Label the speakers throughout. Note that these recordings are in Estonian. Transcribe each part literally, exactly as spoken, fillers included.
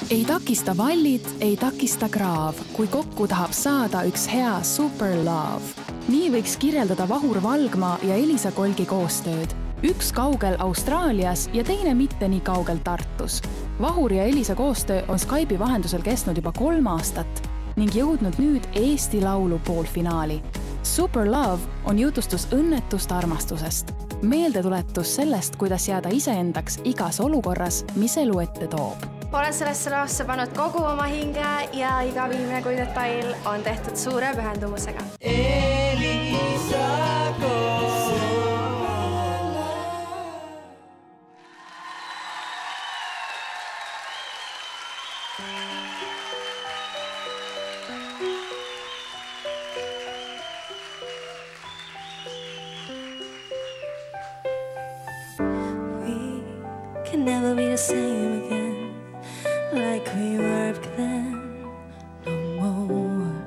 Speaker 1: Ei takista vallid, ei takista kraav, kui kokku tahab saada üks hea super love. Nii võiks kirjeldada Vahur Valgma ja Elisa Kolgi koostööd. Üks kaugel Austraalias ja teine mitte nii kaugel Tartus. Vahur ja Elisa koostöö on Skype'i vahendusel kestnud juba kolm aastat ning jõudnud nüüd Eesti Laulu poolfinaali. Super Love on jutustus õnnetust armastusest. Meeldetuletus sellest, kuidas jääda iseendaks igas olukorras, mis elu ette toob.
Speaker 2: Olen sellesse lavasse pannud kogu oma hinge ja iga viimne kui detail on tehtud suure pühendumusega. Elisa Kolg. We can never be the same again. Like we were back then, no more.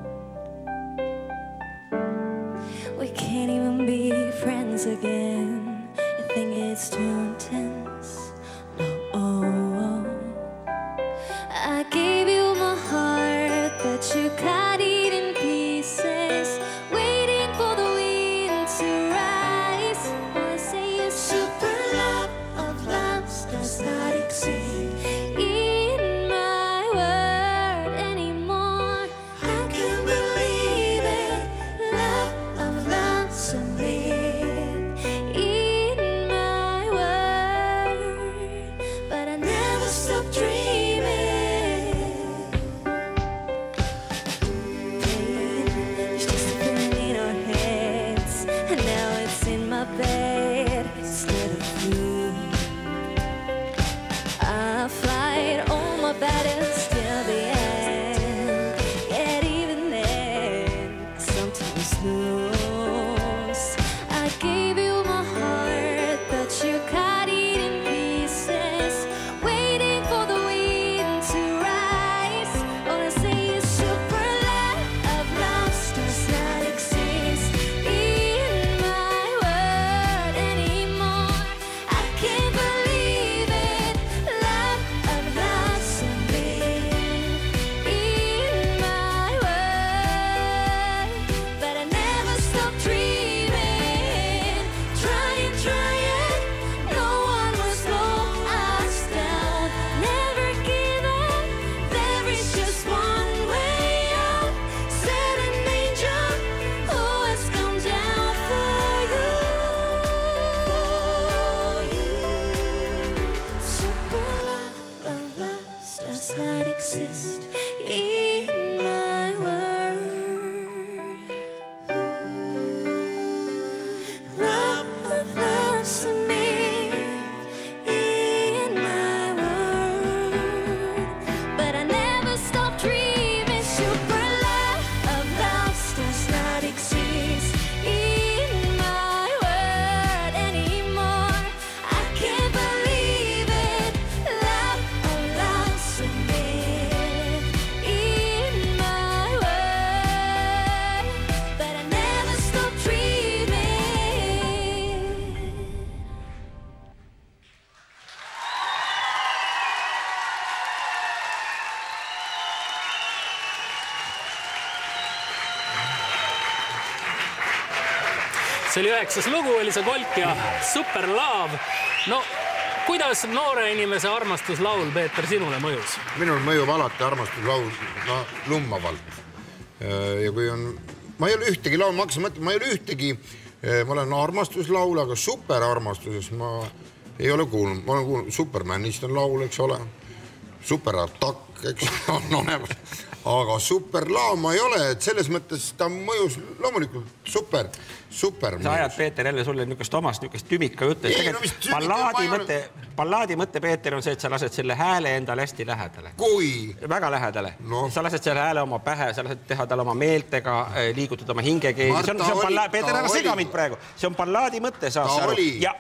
Speaker 2: We can't even be friends again. You think it's too intense? No. I gave you my heart, but you cut it in pieces, waiting for the wind to rise. I say a super love of love does not exist.
Speaker 3: See oli üheksas lugu, Elisa Kolk ja Super Love. No, kuidas noore inimese armastuslaul, Peeter, sinule mõjus?
Speaker 4: Minul mõjub alati armastuslaul no, lummavalt. Ja kui on... Ma ei ole ühtegi laul, ma hakkasin mõtlema, ma ei ole ühtegi... Ma olen armastuslaul, aga superarmastuses ma ei ole kuulnud. Ma olen kuulnud, Supermanist on laul, eks ole. Superattack, eks on olemas. Aga superlaam ma ei ole, et selles mõttes ta mõjus loomulikult super, super mõjus.
Speaker 5: Sa ajad, Peeter, jälle sulle niisugust omast niisugust tümika juttu. Ballaadi mõte, ballaadi mõte, Peeter, on see, et sa lased selle hääle endale hästi lähedale.
Speaker 4: Kui?
Speaker 5: Väga lähedale.
Speaker 4: No.
Speaker 5: Sa lased selle hääle oma pähe, sa lased teha tal oma meeltega, liigutud oma hingekeeli. See on, see on ballaadi, Peeter, ära sega mind praegu. See on ballaadi mõte, saad sa aru. Ja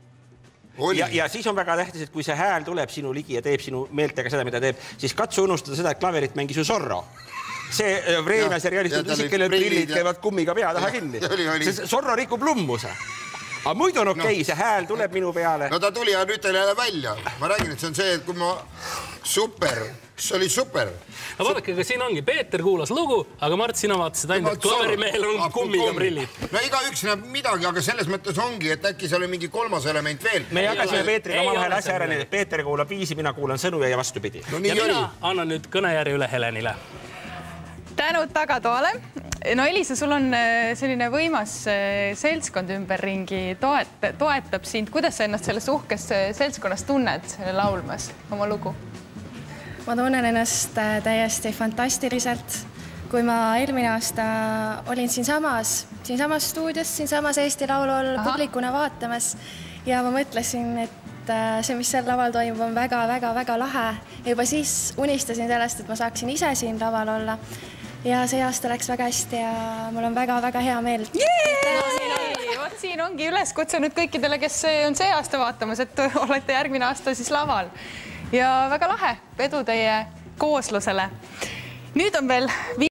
Speaker 5: Ja, ja siis on väga tähtis, et kui see hääl tuleb sinu ligi ja teeb sinu meeltega seda, mida teeb, siis katsu unustada seda, et klaverit mängis ju Zorro. See Vreemia seriaalist on isik, kellel prillid käivad kummiga pea taha kinni. Zorro rikub lummuse. aga muidu on okei, see hääl tuleb minu peale.
Speaker 4: No ta tuli ja nüüd teil jälle välja. Ma räägin, et see on see, et kui ma super, see oli super.
Speaker 3: No vaadake, aga siin ongi, Peeter kuulas lugu, aga Mart, sina vaatasid ainult, et klaverimehel on kummiga prillid.
Speaker 4: No iga üks näeb midagi, aga selles mõttes ongi, et äkki seal on mingi kolmas element veel.
Speaker 5: Me jagasime Peetriga oma vahel asja ära, et Peeter kuulab viisi, mina kuulan sõnu ja vastupidi.
Speaker 3: Ja mina annan nüüd kõnejärje üle Helenile.
Speaker 1: Tänud tagatoale. No Elisa, sul on selline võimas seltskond ümberringi, toetab sind. Kuidas sa ennast selles uhkes seltskonnas tunned laulmas oma lugu?
Speaker 6: Ma tunnen ennast täiesti fantastiliselt. Kui ma eelmine aasta olin siinsamas, siinsamas stuudios, siinsamas Eesti Laulul publikuna vaatamas ja ma mõtlesin, et see, mis seal laval toimub, on väga-väga-väga lahe. Ja juba siis unistasin sellest, et ma saaksin ise siin laval olla. Ja see aasta läks väga hästi ja mul on väga-väga hea meel.
Speaker 1: Vot siin ongi üles kutsunud kõikidele, kes on see aasta vaatamas, et olete järgmine aasta siis laval. Ja väga lahe, edu teie kooslusele. Nüüd on veel